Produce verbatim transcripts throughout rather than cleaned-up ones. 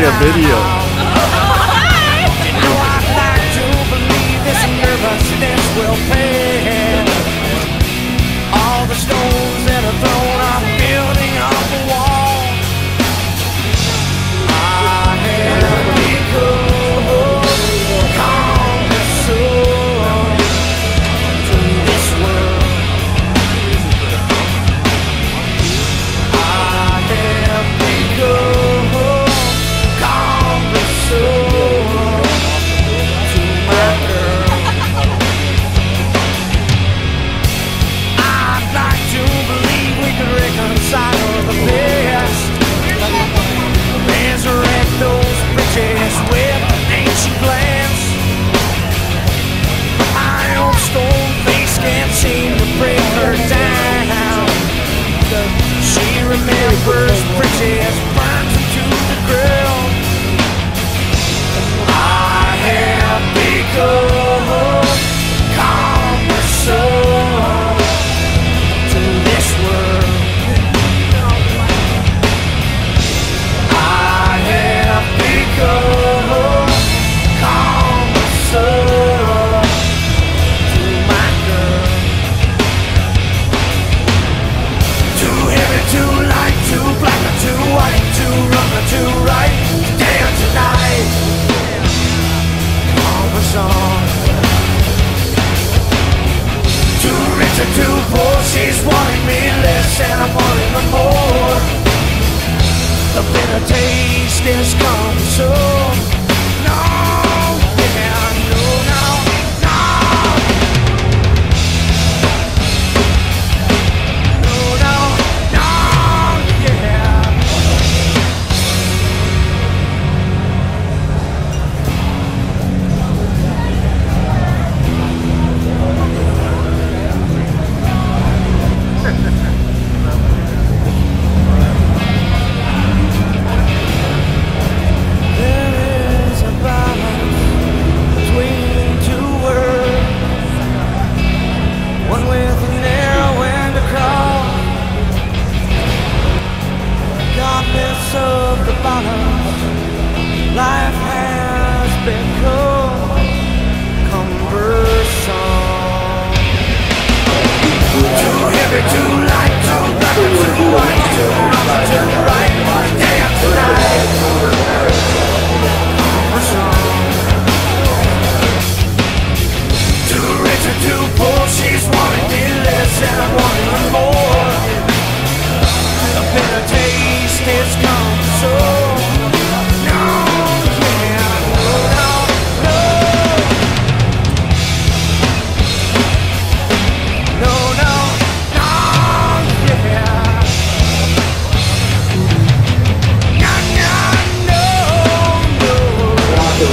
a video. You know I'd like to believe this nervousness will pass. All the stones that are thrown are building up a wall. I have become calm and soul to this world. I have become calm and soul to my girl. I'd like to believe we could reconcile the past, resurrect those bridges with ancient plans. My old stone face can't seem to break her down. She remembers bridges, burns them to the ground. I have become calm and soul to this world. I have become calm and soul to my girl. Too heavy, too light, too black or too white, too wrong or too right. Day or tonight, calm us on. Too rich or too poor, she's wanting me less and I'm wanting her more. The bitter taste is gone, so no, yeah, no, no, no. No, no, no, yeah. There is a balance between two worlds, one with a narrow end to cross. Regardless of the balance, life has become cumbersome. Too heavy, too light, too black or too white, too wrong or too right. Day after night, cumbersome. Too rich or too poor, she's wanting me less and I'm wanting her more. The bitter taste is gone, so no, yeah, no, no, no. No, no, no, yeah. No, no, no, no.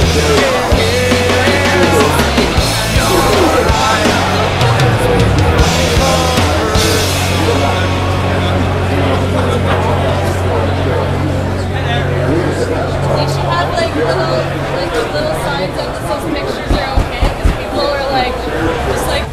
They should have like little, like little signs that says pictures are okay, because people are like, just like.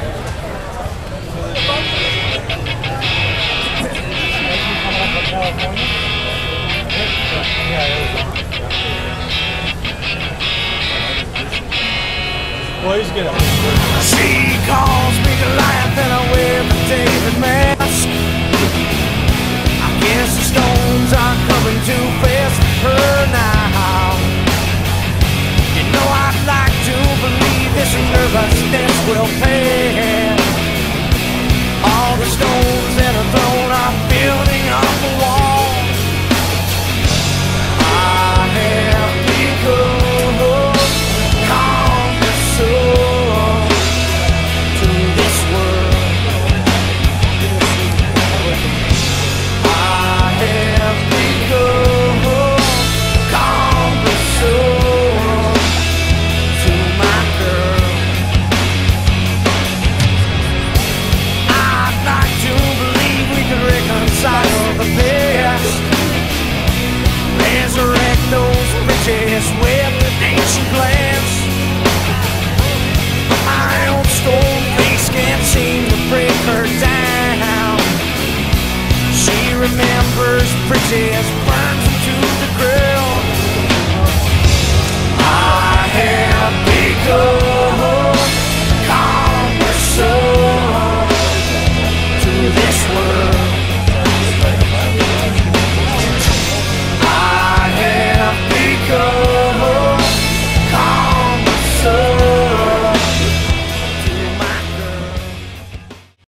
Well, he's gonna. She calls me Goliath and I wear the David mask. I guess the stones are coming too fast for her now. You know I'd like to believe this nervousness will pass. All the stones that are thrown are building up a wall. I have become calm and soul to this world. I have become calm and soul to my girl. I'd like to believe we could reconcile the past, resurrect those bridges with ancient plans. My old stone face can't seem to break her down. She remembers bridges